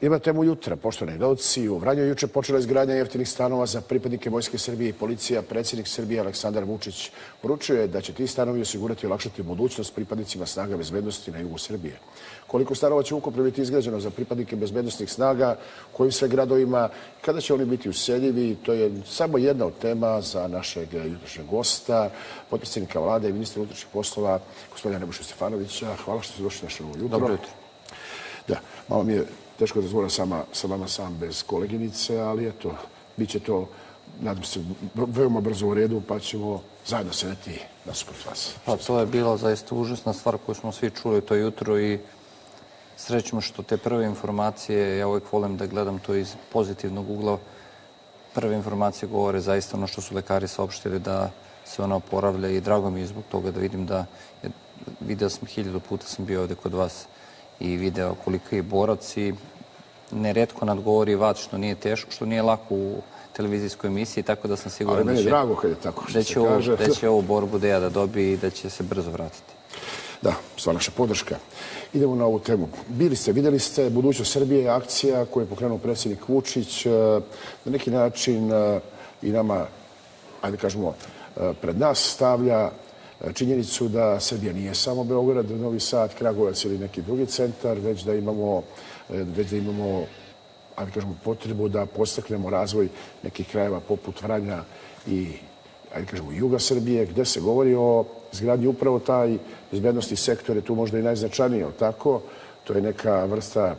Ima temu jutra, poštovani gledaoci. U Vranju juče počela izgradnja jeftinih stanova za pripadnike Vojske Srbije i policija. Predsjednik Srbije Aleksandar Vučić poručuje da će ti stanovi osigurati i olakšati budućnost pripadnicima snaga bezbednosti na jugu Srbije. Koliko stanova će ukupno biti izgrađeno za pripadnike bezbednosnih snaga, kojim sve gradovima, kada će oni biti useljivi, to je samo jedna od tema za našeg jutrošnjeg gosta, potpredsjednika vlade i ministra unutrašnjih poslova, gospodina Nebojšu Stefanovića. Hvala što ste došli naše ovo jutro. Dobro jutro. Da, malo mi je teško da razgovaram sa vama sam bez koleginice, ali eto, bit će to, nadam se, veoma brzo u redu, pa ćemo zajedno sedeti nasuprot vas. Pa to je bila zaista užasna stvar koju smo svi čuli to jutro i srećno što te prve informacije, ja uvijek volim da gledam to iz pozitivnog ugla, prve informacije govore zaista ono što su lekari saopštili da se ona oporavlja i drago mi je zbog toga da vidim da, video sam 1000 puta sam bio ovde kod vas i video koliko je borac i neretko nadgovori vat što nije teško, što nije lako u televizijskoj emisiji, tako da sam siguran da će, drago kad je tako što se kaže. Da će ovu borbu Deja da dobije i da će se brzo vratiti. Da, sva naša podrška. Idemo na ovu temu. Vidjeli ste budućnost Srbije, akcija koju je pokrenuo predsjednik Vučić, na neki način i nama, ajde kažemo, pred nas stavlja činjenicu da Srbija nije samo Beograd, Novi Sad, Kragujevac ili neki drugi centar, već da imamo ajde kažemo, potrebu da podstaknemo razvoj nekih krajeva poput Vranja i ajde kažemo, juga Srbije, gde se govori o izgradnji upravo taj bezbednosni sektor je tu možda i najznačajniji, tako? To je neka vrsta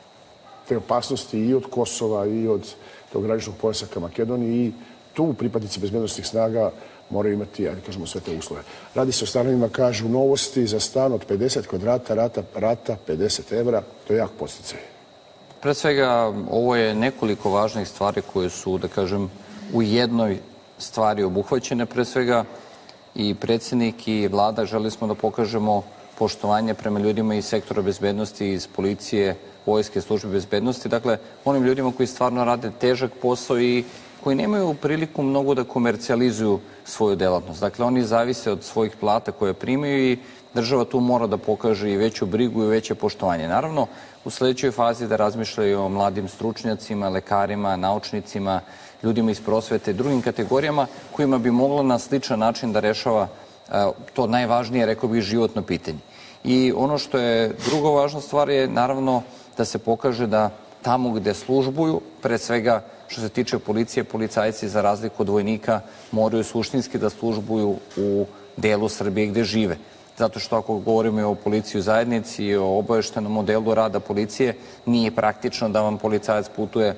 te opasnosti i od Kosova i od tog graničnog pojasa ka Makedoniji i tu pripadnici bezbednosnih snaga moraju imati, ajde kažemo, sve te uslove. Radi se o stanovima, kažu, novosti za stan od 50 kvadrata, rata 50 evra. To je jak podsticaj. Pre svega, ovo je nekoliko važnih stvari koje su, da kažem, u jednoj stvari obuhvaćene. Pre svega, i predsjednik i vlada želi smo da pokažemo poštovanje prema ljudima iz sektora bezbednosti, iz policije, vojske, službe bezbednosti. Dakle, onim ljudima koji stvarno rade težak posao i koji nemaju priliku mnogo da komercijalizuju svoju delatnost. Dakle, oni zavise od svojih plata koje primaju i država tu mora da pokaže i veću brigu i veće poštovanje. Naravno, u sledećoj fazi da razmišljaju o mladim stručnjacima, lekarima, naučnicima, ljudima iz prosvete i drugim kategorijama kojima bi mogla na sličan način da rešava to najvažnije, rekao bih, životno pitanje. I ono što je druga važna stvar je naravno da se pokaže da tamo gde službuju, pre svega što se tiče policije, policajci za razliku od vojnika moraju suštinski da službuju u delu Srbije gde žive. Zato što ako govorimo i o policiji u zajednici i o obaveštenom modelu rada policije, nije praktično da vam policajac putuje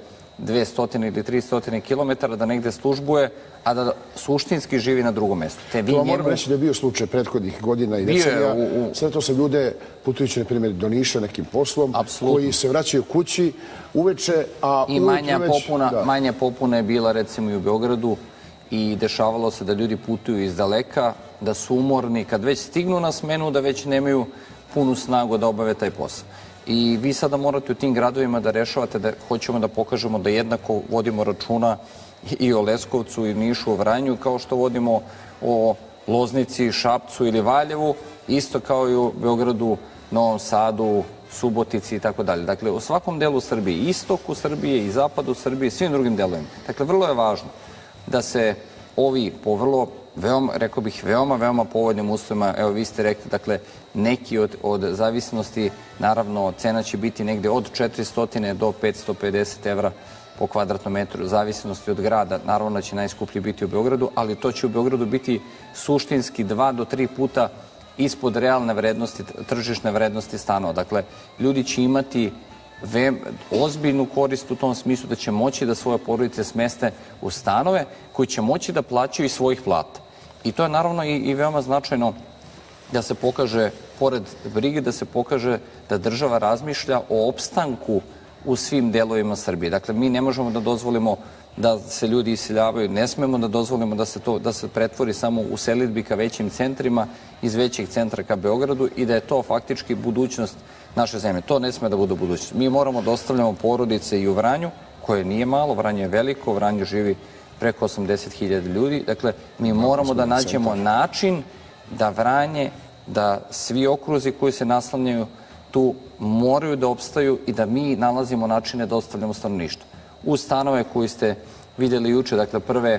200 ili 300 kilometara da negde službuje, a da suštinski živi na drugom mestu. To moram reći da je bio slučaj prethodnih godina i decenija. Sve to sam ljude putujući, na primjer, do Niša nekim poslom, koji se vraćaju kući uveče, a i manja popuna je bila recimo i u Beogradu i dešavalo se da ljudi putuju iz daleka, da su umorni, kad već stignu na smenu, da već nemaju punu snagu da obave taj posao. I vi sada morate u tim gradovima da rešavate, da hoćemo da pokažemo da jednako vodimo računa i o Leskovcu i Nišu, o Vranju, kao što vodimo o Loznici, Šapcu ili Valjevu, isto kao i u Beogradu, Novom Sadu, Subotici i tako dalje. Dakle, u svakom delu Srbije, istoku Srbije i zapadu Srbije, svim drugim delovima. Dakle, vrlo je važno da se ovi po vrlo, rekao bih, veoma povoljnim uslovima, evo vi ste rekli, dakle, neki od zavisnosti, naravno, cena će biti negde od 400 do 550 evra po kvadratnom metru, zavisnosti od grada. Naravno da će najskuplji biti u Beogradu, ali to će u Beogradu biti suštinski 2 do 3 puta ispod realne vrednosti, tržišne vrednosti stanova. Dakle, ljudi će imati ozbiljnu korist u tom smislu da će moći da svoje porodice smeste u stanove koji će moći da plaćaju iz svojih plata. I to je naravno i veoma značajno da se pokaže, pored brige, da se pokaže da država razmišlja o opstanku u svim delovima Srbije. Dakle, mi ne možemo da dozvolimo da se ljudi iseljavaju, ne smemo da dozvolimo da se pretvori samo u selidbi ka većim centrima, iz većih centra ka Beogradu i da je to faktički budućnost naše zemlje. To ne sme da bude budućnost. Mi moramo da ostavljamo porodice i u Vranju, koje nije malo, Vranje je veliko, u Vranju živi preko 80.000 ljudi. Dakle, mi moramo da nađemo način da Vranje, da svi okruzi koji se naslanjaju tu moraju da opstaju i da mi nalazimo načine da ostavljamo stanovništvo. Uz stanove koji ste vidjeli juče, dakle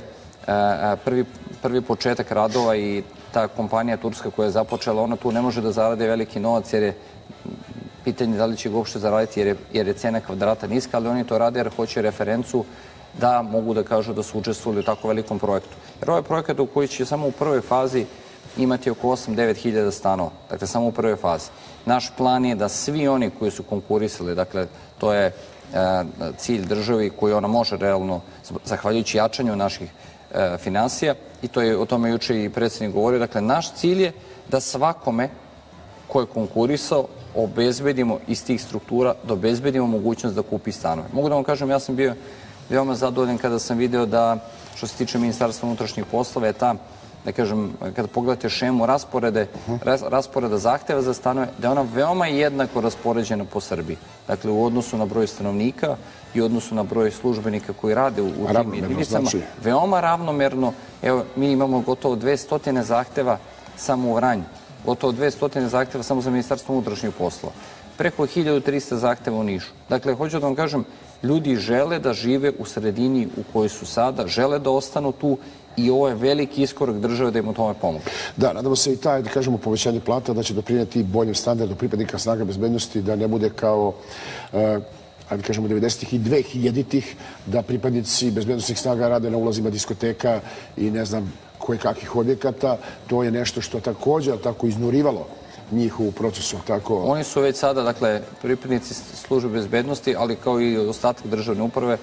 prvi početak radova i ta kompanija turska koja je započela, ona tu ne može da zarade veliki novac jer je pitanje da li će ga uopšte zaraditi jer je cena kvadrata niska, ali oni to rade jer hoće referencu da mogu da kažu da su učestvovali u tako velikom projektu. Jer ovaj projekat u koji će samo u prvoj fazi imati oko 8-9 hiljada stanova, dakle samo u prvoj fazi. Naš plan je da svi oni koji su konkurisali, dakle to je cilj državi koji ona može realno, zahvaljujući jačanju naših finansija, i to je o tome juče i predsjednik govorio, dakle naš cilj je da svakome ko je konkurisao obezbedimo iz tih struktura, da obezbedimo mogućnost da kupi stanove. Mogu da vam kažem, ja sam bio veoma zadovoljan kada sam video da, što se tiče Ministarstva unutrašnjih poslova, je ta, da kažem, kada pogledate šemu rasporeda zahteva za stanove, da je ona veoma jednako raspoređena po Srbiji. Dakle, u odnosu na broj stanovnika i u odnosu na broj službenika koji rade u tim jedinicama, veoma ravnomerno. Evo, mi imamo gotovo 200 zahteva samo u Vranju, gotovo 200 zahteva samo za Ministarstvo unutrašnjih poslova, preko 1300 zahteva u Nišu. Dakle, hoću da vam kažem, ljudi žele da žive u sredini u kojoj su sada, žele da ostanu tu i ovo je veliki iskorak države da im u tome pomogu. Da, nadamo se i taj, da kažemo, povećanje plata da će doprinijeti boljem standardu pripadnika snaga bezbednosti, da ne bude kao, ajde kažemo, 90-ih i 2000-ih, da pripadnici bezbednostnih snaga rade na ulazima diskoteka i ne znam koje kakvih objekata. To je nešto što također tako iznurivalo njih u procesu. Oni su već sada, dakle, pripadnici službe bezbednosti, ali kao i ostatak državne uprave,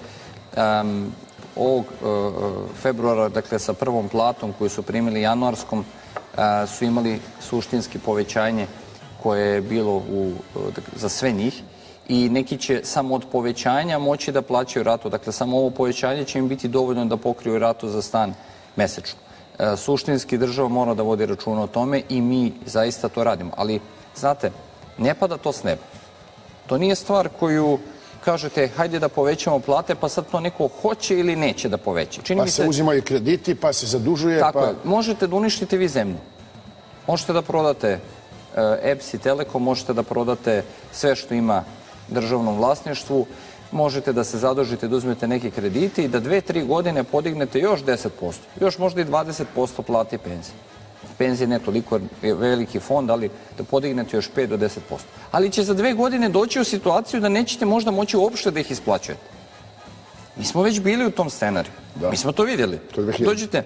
ovog februara, dakle, sa prvom platom koju su primili januarskom, su imali suštinski povećanje koje je bilo za sve njih i neki će samo od povećanja moći da plaćaju ratu. Dakle, samo ovo povećanje će im biti dovoljno da pokriju ratu za stan mesečno. Suštinski država mora da vodi računa o tome i mi zaista to radimo. Ali, znate, ne pada to s neba. To nije stvar koju kažete, hajde da povećamo plate, pa sad to neko hoće ili neće da poveća. Pa se uzimaju krediti, pa se zadužuje. Tako je. Možete da uništite vi zemlju. Možete da prodate EPS i Telekom, možete da prodate sve što ima državnom vlasništvu, možete da se zadužite, da uzmete neke kredite i da 2-3 godine podignete još 10%, još možda i 20% plate i penzije. Penzije ne toliko veliki fond, ali da podignete još 5 do 10%. Ali će za 2 godine doći u situaciju da nećete možda moći uopšte da ih isplaćujete. Mi smo već bili u tom scenariju. Mi smo to vidjeli. Dođite,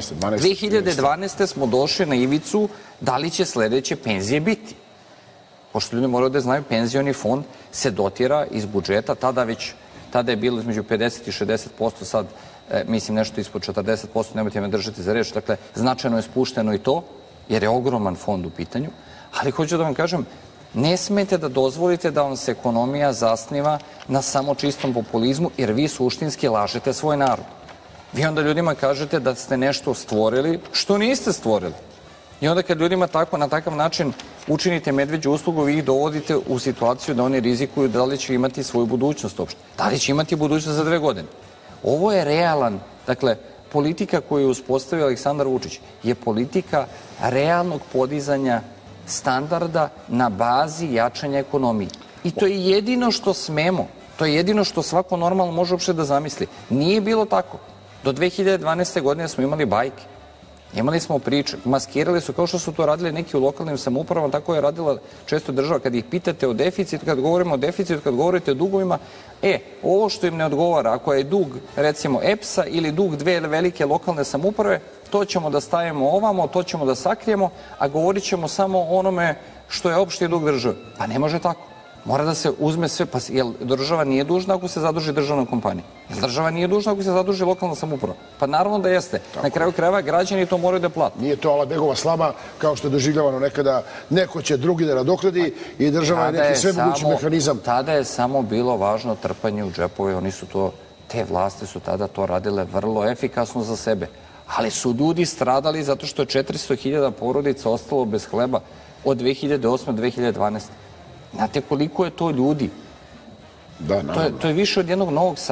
2012. smo došli na ivicu da li će sledeće penzije biti. Pošto ljudi moraju da znaju, penzioni fond se dotira iz budžeta, tada je bilo između 50 i 60%, sad mislim nešto ispod 40%, nemojte me držati za reč, dakle značajno je spušteno i to, jer je ogroman fond u pitanju, ali hoću da vam kažem, ne smete da dozvolite da vam se ekonomija zasniva na samo čistom populizmu, jer vi suštinski lažete svoj narod. Vi onda ljudima kažete da ste nešto stvorili, što niste stvorili. I onda kad ljudima na takav način učinite medveđu uslugu, vi ih dovodite u situaciju da oni rizikuju da li će imati svoju budućnost uopšte. Da li će imati budućnost za 2 godine. Ovo je realan, dakle, politika koju je uspostavio Aleksandar Vučić je politika realnog podizanja standarda na bazi jačanja ekonomije. I to je jedino što smemo, to je jedino što svako normalno može uopšte da zamisli. Nije bilo tako. Do 2012. godine smo imali bajke. Imali smo priče, maskirali su kao što su to radili neki u lokalnim samoupravama, tako je radila često država. Kad ih pitate o deficitu, kad govorimo o deficitu, kad govorite o dugovima, ovo što im ne odgovara, ako je dug recimo EPS-a ili dug 2 velike lokalne samouprave, to ćemo da stavimo ovamo, to ćemo da sakrijemo, a govorit ćemo samo o onome što je opšti dug države. Pa ne može tako. Mora da se uzme sve, pa jel država nije dužna ako se zaduži državna kompanija? Jel država nije dužna ako se zaduži lokalna samouprava? Pa naravno da jeste. Na kraju krajeva građani to moraju da plate. Nije to Alabegova slama kao što je doživljavano nekada, neko će drugi da nadoknadi i država je neki svemogući mehanizam. Tada je samo bilo važno trpanje u džepove, te vlasti su tada to radile vrlo efikasno za sebe. Ali su ljudi stradali zato što je 400.000 porodica ostalo bez hleba od 2008. do 2012. Znate koliko je to ljudi? Da, naravno. To je više od jednog Novog Sada.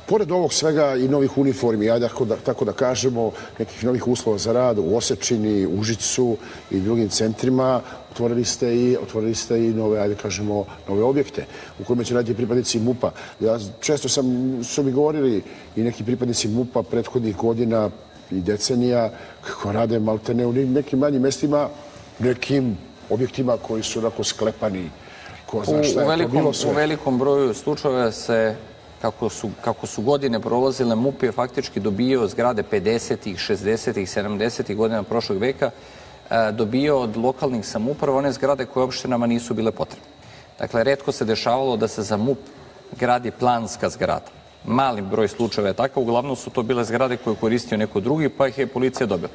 pored ovog svega i novih uniformi, ajde tako da kažemo, nekih novih uslova za rad u Osečini, Užicu i drugim centrima, otvorili ste i nove, ajde kažemo, nove objekte u kojima će raditi pripadnici MUP-a. Često su mi govorili i neki pripadnici MUP-a prethodnih godina i decenija kako rade maltene u nekim manjim mestima, nekim objektima koji su onako sklepani. Ko zna šta je to bilo sve. U velikom broju slučajeva se, kako su godine prolazile, MUP je faktički dobio zgrade 50-ih, 60-ih, 70-ih godina prošlog veka, dobio od lokalnih samouprava one zgrade koje opštinama nisu bile potrebne. Dakle, retko se dešavalo da se za MUP gradi planska zgrada. Mali broj slučajeva je takav, uglavnom su to bile zgrade koje je koristio neko drugi, pa ih je policija dobila.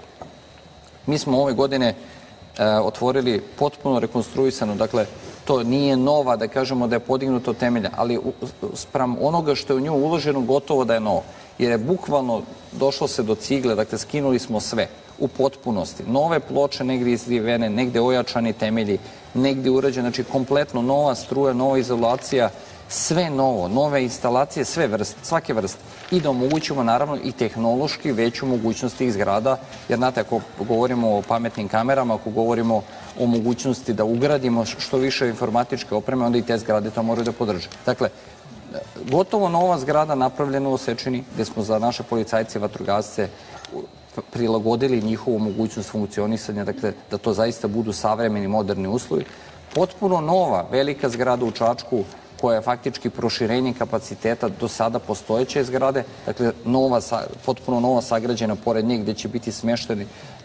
Mi smo ove godine otvorili potpuno rekonstruisano, dakle, to nije nova, da kažemo da je podignuto temelja, ali spram onoga što je u nju uloženo gotovo da je novo. Jer je bukvalno došlo se do cigle, dakle, skinuli smo sve u potpunosti. Nove ploče negdje izrivene, negdje ojačani temelji, negdje urađene, znači kompletno nova struja, nova izolacija, sve novo, nove instalacije, svake vrste. I da omogućimo naravno i tehnološki veću mogućnost tih zgrada, jer znate, ako govorimo o pametnim kamerama, ako govorimo o mogućnosti da ugradimo što više informatičke opreme, onda i te zgrade to moraju da podrže. Dakle, gotovo nova zgrada napravljena u Osečini, gde smo za naše policajce i vatrogasce prilagodili njihovu mogućnost funkcionisanja, dakle, da to zaista budu savremeni, moderni uslovi. Potpuno nova, velika zgrada u Čačku, koja je faktički proširenje kapaciteta do sada postojeće zgrade, dakle, potpuno nova sagrađena pored nje gde će biti smešteni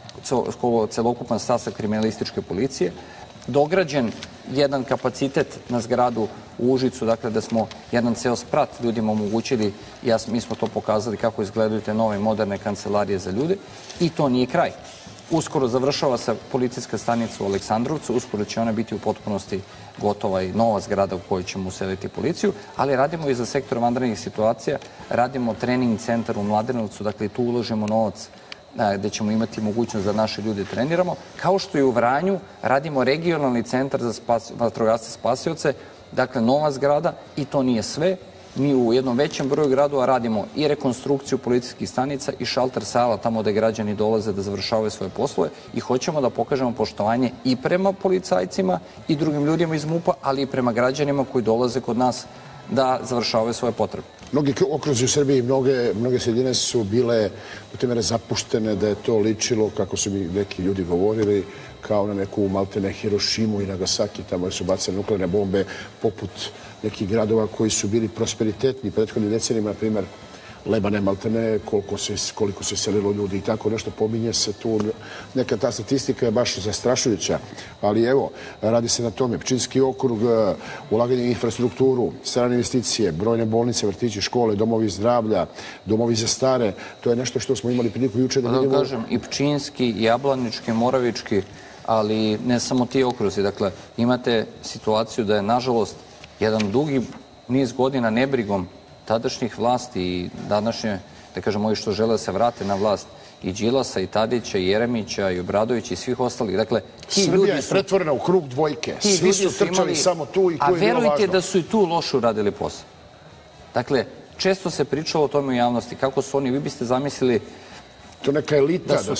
celokupan sastav kriminalističke policije. Dograđen jedan kapacitet na zgradu u Užicu, dakle, da smo jedan ceo sprat ljudima omogućili, mi smo to pokazali kako izgledaju te nove moderne kancelarije za ljude, i to nije kraj. Uskoro završava se policijska stanica u Aleksandrovcu, uskoro će ona biti u potpunosti gotova i nova zgrada u kojoj ćemo useliti policiju, ali radimo i za sektor vanrednih situacija, radimo trening centar u Mladenovcu, dakle, tu ulažemo novac gde ćemo imati mogućnost da naše ljude treniramo, kao što i u Vranju radimo regionalni centar za vatrogasce spasioce, dakle, nova zgrada, i to nije sve. Mi u jednom većem broju gradova radimo i rekonstrukciju policijskih stanica i šalter sala tamo gde građani dolaze da završavaju svoje poslove i hoćemo da pokažemo poštovanje i prema policajcima i drugim ljudima iz MUP-a, ali i prema građanima koji dolaze kod nas da završavaju svoje potrebe. Mnogi okruzi u Srbiji, mnoge sredine su bile u te mere zapuštene, da je to ličilo, kako su mi neki ljudi govorili, kao na neku maltene Hirošimu i Nagasaki, tamo su bacane nuklearne bombe, poput nekih gradova koji su bili prosperitetni prethodnim decenijama, na primjer Lebane, maltene, koliko se selilo ljudi i tako nešto, pominje se tu. Neka ta statistika je baš zastrašujuća, ali evo, radi se na tome. Pčinjski okrug, ulaganje u infrastrukturu, strane investicije, brojne bolnice, vrtići, škole, domovi zdravlja, domovi za stare, to je nešto što smo imali priliku juče da vidimo. Da kažem, i Pčinjski, i Jablanički, Moravički, ali ne samo ti okruzi. Dakle, imate situaciju da je, nažalost, jedan dugi niz godina nebrigom tadašnjih vlasti i današnje, da kažem, ovi što žele da se vrate na vlast, i Đilasa, i Tadića, i Jeremića, i Obradovića, i svih ostalih. Dakle, Srbija je pretvorena u krug dvojke. Svi su trčali samo tu i tu je bilo važno. A verujte da su i tu loše uradili posao. Dakle, često se pričalo o tome u javnosti, kako su oni, vi biste zamislili to neka elita, da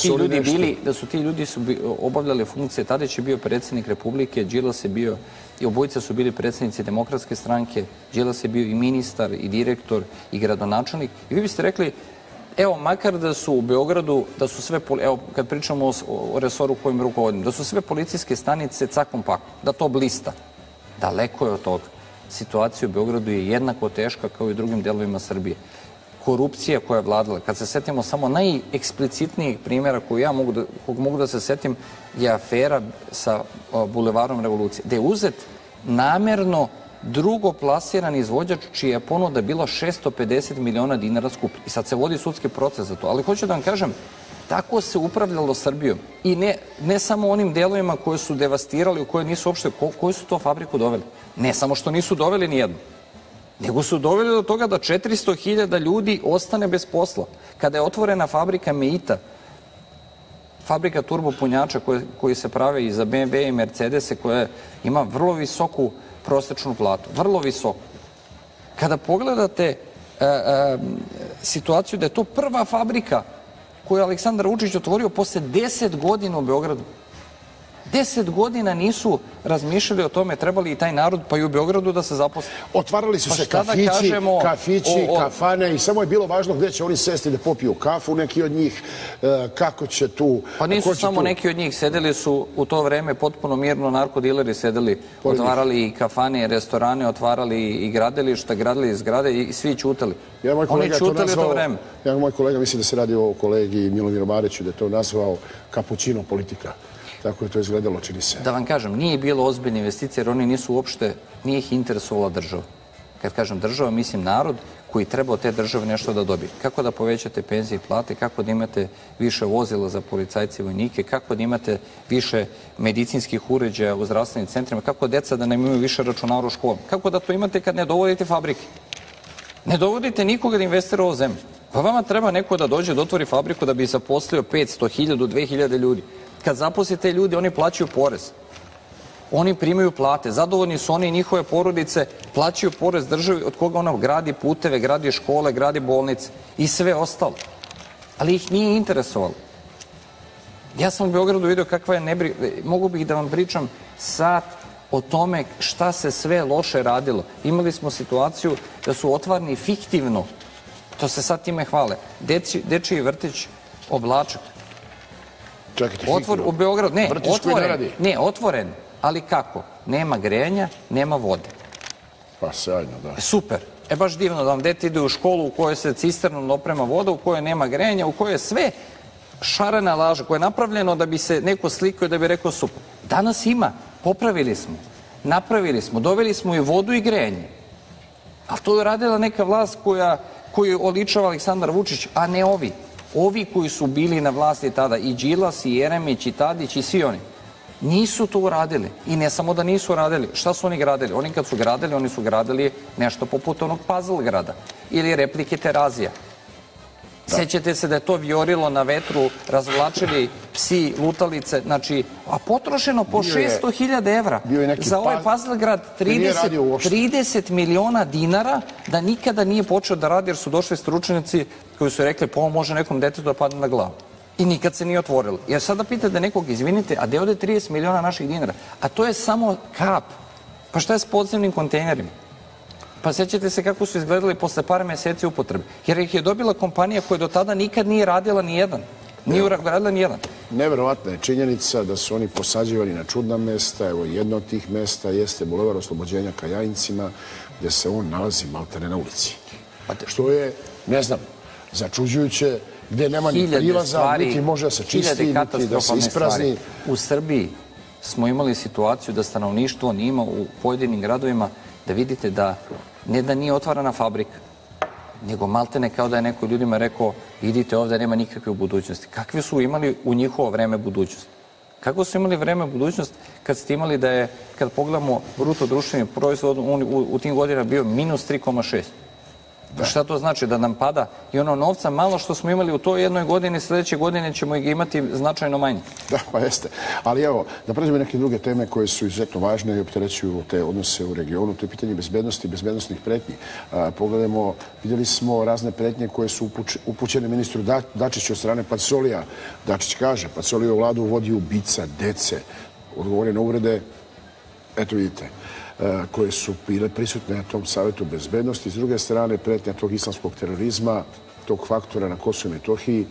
su ti ljudi obavljali funkcije. Tadić je bio predsjednik Republike, Đilas je bio, i obojica su bili predsjednici Demokratske stranke, Đilas je bio i ministar, i direktor, i gradonačelnik. I vi biste rekli, evo, makar da su u Beogradu, da su sve, evo, kad pričamo o resoru kojim rukovodim, da su sve policijske stanice cakom pakom, da to blista. Daleko je od toga. Situacija u Beogradu je jednako teška kao i u drugim delovima Srbije. Korupcija koja je vladala. Kad se setimo samo najeksplicitnijih primjera kog mogu da se setim, je afera sa Bulevarom Revolucije, gde je uzet namerno drugoplasiran izvođač čija je ponuda bila 650 miliona dinara skuplja. I sad se vodi sudski proces za to. Ali hoću da vam kažem, tako se upravljalo Srbijom. I ne samo onim delovima koje su devastirali, u koje nisu uopšte, koju su to fabriku doveli. Ne samo što nisu doveli nijednu, nego su doveli do toga da 400.000 ljudi ostane bez posla. Kada je otvorena fabrika Meita, fabrika turbopunjača koji se prave i za BMW i Mercedese, koja ima vrlo visoku prosečnu platu, vrlo visoku. Kada pogledate situaciju da je to prva fabrika koju je Aleksandar Vučić otvorio posle 10 godina u Beogradu. 10 godina nisu razmišljali o tome, trebali i taj narod, pa i u Beogradu, da se zaposle. Otvarali su se kafići, kafane i samo je bilo važno gde će oni sesti da popiju kafu, neki od njih, kako će tu... Pa nisu samo neki od njih, sedeli su u to vreme potpuno mirno, narkodileri sedeli, otvarali i kafane i restorane, otvarali i gradilišta, gradili zgrade i svi ćutali. Oni ćutali u to vreme. Jedan moj kolega, mislim da se radi o kolegi Milomiru Mariću, da je to nazvao kapućino politika. Tako je to izgledalo, čini se. Da vam kažem, nije bilo ozbiljne investicije jer oni nisu uopšte, nije ih interesovala država. Kad kažem država, mislim narod koji treba od te države nešto da dobije. Kako da povećate penzije i plate, kako da imate više vozila za policajce i vojnike, kako da imate više medicinskih uređaja u zdravstvenim centrima, kako deca da ne imaju više računara u školama. Kako da to imate kad ne dovodite fabrike? Ne dovodite nikoga da investira u ovu zemlju. Pa vama treba neko da dođe da otvori fabriku da bi zaposlio 500, 1000, 2000 ljudi. Kad zaposlite ljudi, oni plaćaju porez. Oni primaju plate. Zadovoljni su oni i njihove porodice, plaćaju porez državi od koga ona gradi puteve, gradi škole, gradi bolnice i sve ostalo. Ali ih nije interesovalo. Ja sam u Beogradu vidio kakva je nebriga. Mogu bih da vam pričam sat o tome šta se sve loše radilo. Imali smo situaciju da su otvarni fiktivno, to se sad time hvale, dečiji vrtić Oblačak. Čekajte, u Beogradu, otvoren, ali kako? Nema grejanja, nema vode. Pa sjajno, da. Super. Baš divno da vam dete ide u školu u kojoj se cisternom oprema voda, u kojoj nema grejanja, u kojoj je sve šarena laža, koja je napravljeno da bi se neko slikao i da bi rekao super. Danas ima, popravili smo, napravili smo, doveli smo i vodu i grejanje. Ali to je radila neka vlast koju oličava Aleksandar Vučić, a ne ovi. Ovi koji su bili na vlasti tada, i Đilas, i Jeremić, i Tadić, i svi oni, nisu to uradili. I ne samo da nisu uradili. Šta su oni gradili? Oni su gradili nešto poput onog puzzle grada ili replike Terazija. Sećate se da je to vijorilo na vetru, razvlačili psi, lutalice, znači, a potrošeno po 600.000 evra za ovaj puzzle grad, 30 miliona dinara, da nikada nije počeo da radi jer su došli stručnjaci koji su rekli pa ovo može nekom detetu da padne na glavu. I nikad se nije otvorilo. Jer sada pitate nekog, izvinite, a gde ode 30 miliona naših dinara? A to je samo kap. Pa šta je s podzemnim kontejnerima? Pa sećate se kako su izgledali posle par meseci upotrebe. Jer ih je dobila kompanija koja do tada nikad nije radila ni jedan. Nije radila ni jedan. Neverovatna je činjenica da su oni posađivani na čudna mesta. Evo, jedno od tih mesta jeste Bulevar Oslobođenja ka Jajincima, gde se on nalazi maltene na ulici. Što je, ne znam, začuđujuće, gde nema ni prilaza, niti može da se čisti, niti da se isprazni. U Srbiji smo imali situaciju da stanovništvo nima u pojedinim gradovima, da vidite da ne da nije otvarana fabrika, nego maltene kao da je neko ljudima rekao idite ovde, nema nikakve budućnosti. Kakve su imali u njihovo vreme budućnost? Kako su imali vreme budućnost kad ste imali da je, kad pogledamo bruto društveni proizvod, u tim godinama bio minus 3,6? Šta to znači? Da nam pada i ono novca malo što smo imali u toj jednoj godini, sledeće godine ćemo ih imati značajno manje. Da, pa jeste. Ali evo, da pređemo neke druge teme koje su izuzetno važne i opterećuju te odnose u regionu. To je pitanje bezbednosti i bezbednostnih pretnji. Pogledajmo, vidjeli smo razne pretnje koje su upućene ministru Dačiću od strane Pacolija. Dačić kaže, Pacolijevu vladu vodi ubica dece. Odgovore na uvrede, eto vidite, koje su bile prisutne na tom Savetu bezbednosti. S druge strane, pretnja tog islamskog terorizma, tog faktora na Kosovu i Metohiji,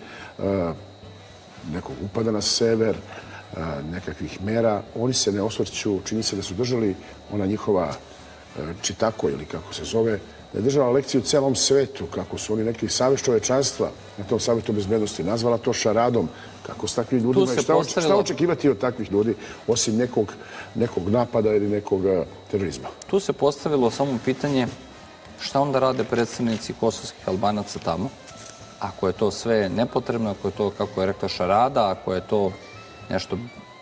nekog upada na sever, nekakvih mera. Oni se ne osvrću, čini se da su držali ona njihova čitako ili kako se zove, da je držala lekciju celom svetu, kako su oni neki savez čovečanstva na tom Savetu bezbednosti nazvala to šaradom, kako s takvim ljudima i šta očekivati od takvih ljudi osim nekog napada ili nekog terorizma. Tu se postavilo samo pitanje šta onda rade predstavnici kosovskih Albanaca tamo, ako je to sve nepotrebno, ako je to, kako je rekla, šarada, ako je to nešto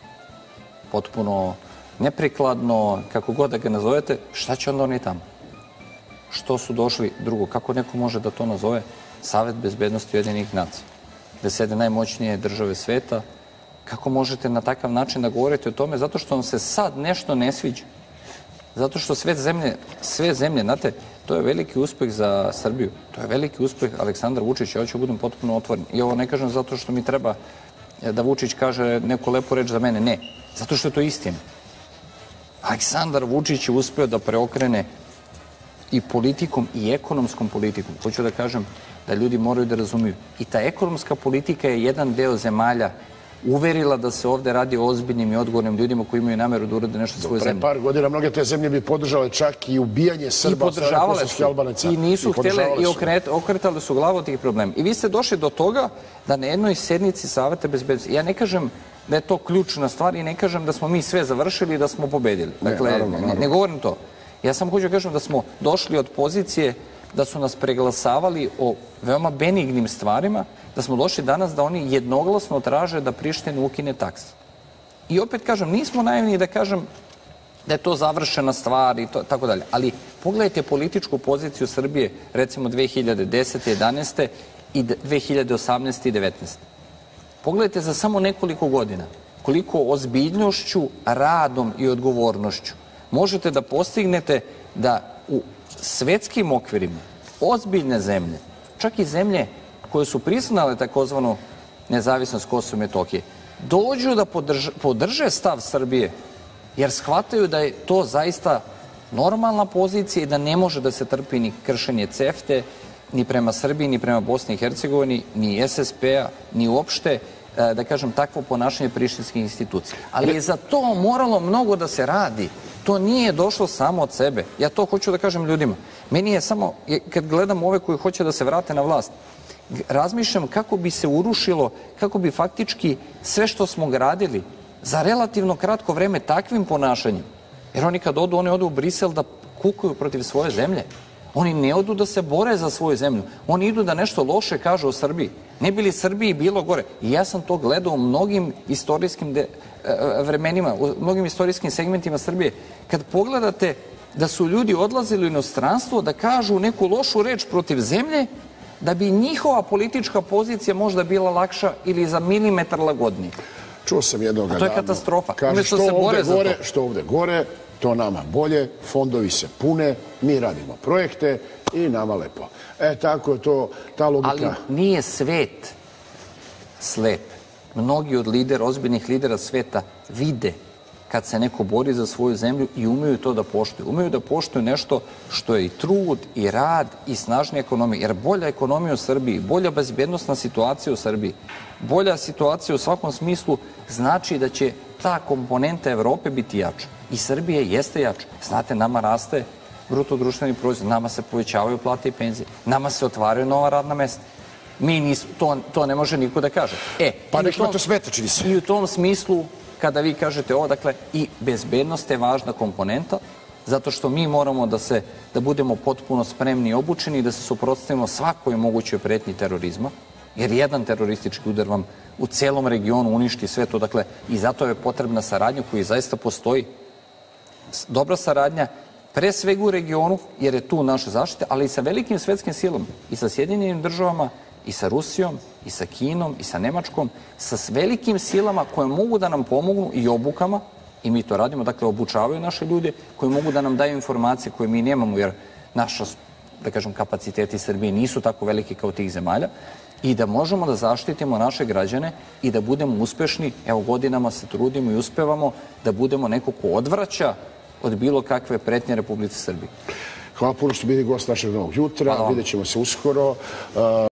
potpuno neprikladno, kako god da ga nazovete, šta će onda oni tamo? Što su došli? Drugo, kako neko može da to nazove Savet bezbednosti Ujedinjenih nacija, gde sede najmoćnije države sveta? Kako možete na takav način da govorite o tome? Zato što vam se sad nešto ne sviđa. Zato što sve zemlje, znate, to je veliki uspeh za Srbiju. To je veliki uspeh Aleksandra Vučića. Ja ću budem potpuno otvoren. I ovo ne kažem zato što mi treba da Vučić kaže neku lepu reč za mene. Ne. Zato što je to istina. Aleksandar Vučić je uspeo da preokrene i politikom i ekonomskom politikom. Hoću da kažem da ljudi moraju da razumiju. I ta ekonomska politika je jedan deo zemalja uverila da se ovde radi o ozbiljnim i odgovornim ljudima koji imaju nameru da urade nešto svoje zemlje. Pre par godina mnoge te zemlje bi podržale čak i ubijanje Srba od strane kosovskih Albanaca. I nisu htjele i okretali su glavu od tih problema. I vi ste došli do toga da na jednoj sednici Saveta bezbednosti, ja ne kažem da je to ključna stvar i ne kažem da smo mi sve završili i da smo pobedili. Dakle, ne govorim to. Ja samo hoću da kažem da smo došli od pozicije da su nas preglasavali o veoma benignim stvarima, da smo došli danas da oni jednoglasno traže da Prištinu ukine takse. I opet kažem, nismo naivni da kažem da je to završena stvar i tako dalje. Ali pogledajte političku poziciju Srbije, recimo 2010. 11. i 2018. i 19. Pogledajte za samo nekoliko godina koliko ozbiljnošću, radom i odgovornošću možete da postignete da u svetskim okvirima ozbiljne zemlje, čak i zemlje koje su priznale takozvanu nezavisnost Kosova i Metohije, dođu da podrže stav Srbije, jer shvataju da je to zaista normalna pozicija i da ne može da se trpi ni kršenje CEFTA, ni prema Srbiji, ni prema Bosni i Hercegovini, ni SSP-a, ni uopšte, da kažem, takvo ponašanje prištinskih institucija. Ali je za to moralo mnogo da se radi. To nije došlo samo od sebe. Ja to hoću da kažem ljudima. Meni je samo, kad gledam ove koji hoće da se vrate na vlast, razmišljam kako bi se urušilo, kako bi faktički sve što smo gradili za relativno kratko vreme takvim ponašanjem, jer oni kad odu, oni odu u Brisel da kukuju protiv svoje zemlje. Oni ne odu da se bore za svoju zemlju. Oni idu da nešto loše kažu o Srbiji. Ne bi li Srbiji bilo gore? I ja sam to gledao u mnogim istorijskim vremenima, u mnogim istorijskim segmentima Srbije. Kad pogledate da su ljudi odlazili u inostranstvo da kažu neku lošu reč protiv zemlje, da bi njihova politička pozicija možda bila lakša ili za milimetar lagodnija. Čuo sam jednog dana. To je katastrofa. Kaže, što ovde gore, to nama bolje, fondovi se pune, mi radimo projekte i nama lepo. Tako je to, ta logika. Ali nije svet slep. Mnogi od ozbiljnih lidera sveta vide kad se neko bori za svoju zemlju i umeju to da poštuju. Umeju da poštuju nešto što je i trud, i rad, i snažnija ekonomija. Jer bolja ekonomija u Srbiji, bolja bezbednosna situacija u Srbiji, bolja situacija u svakom smislu znači da će ta komponenta Evrope biti jača. I Srbije jeste jača. Znate, nama raste bruto društveni proizvod, nama se povećavaju plate i penzije, nama se otvaraju nova radna mesta. To ne može niko da kaže. Pa nekima to smeta, čini se. I u tom smislu, kada vi kažete ovo, dakle, i bezbednost je važna komponenta, zato što mi moramo da budemo potpuno spremni i obučeni i da se suprotstavimo svakoj mogućoj pretnji terorizma, jer jedan teroristički udar vam u celom regionu uništi sve to, dakle, i zato je potrebna saradnja koja zaista postoji. Dobra saradnja, pre svega u regionu, jer je tu naša zaštita, ali i sa velikim svetskim silama, i sa Sjedinjenim državama, i sa Rusijom, i sa Kinom, i sa Nemačkom, sa velikim silama koje mogu da nam pomognu i obukama, i mi to radimo, dakle, obučavaju naše ljude koji mogu da nam daju informacije koje mi nemamo, jer naša, da kažem, kapaciteti Srbije nisu tako veliki kao tih zemalja, i da možemo da zaštitimo naše građane i da budemo uspešni. Evo, godinama se trudimo i uspevamo da budemo neko ko odvraća od bilo kakve pretnje Republici Srbiji. Hvala puno što bili gost našeg Novog jutra. Vidjet ćemo se uskoro.